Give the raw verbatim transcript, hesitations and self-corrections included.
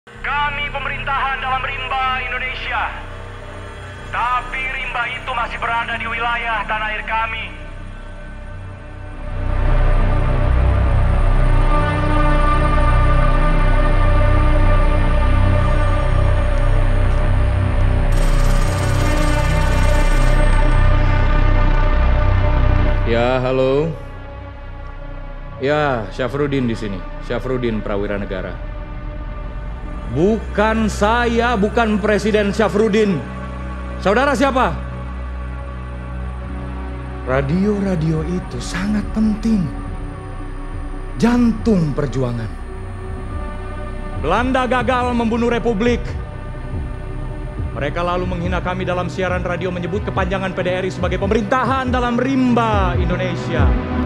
Kami pemerintahan dalam rimba Indonesia. Tapi rimba itu masih berada di wilayah tanah air kami. Ya, halo. Ya, Syafruddin di sini. Syafruddin Prawira Negara. Bukan saya, bukan Presiden Syafruddin. Saudara siapa? Radio-radio itu sangat penting. Jantung perjuangan. Belanda gagal membunuh Republik. Mereka lalu menghina kami dalam siaran radio, menyebut kepanjangan P D R I sebagai pemerintahan dalam rimba Indonesia.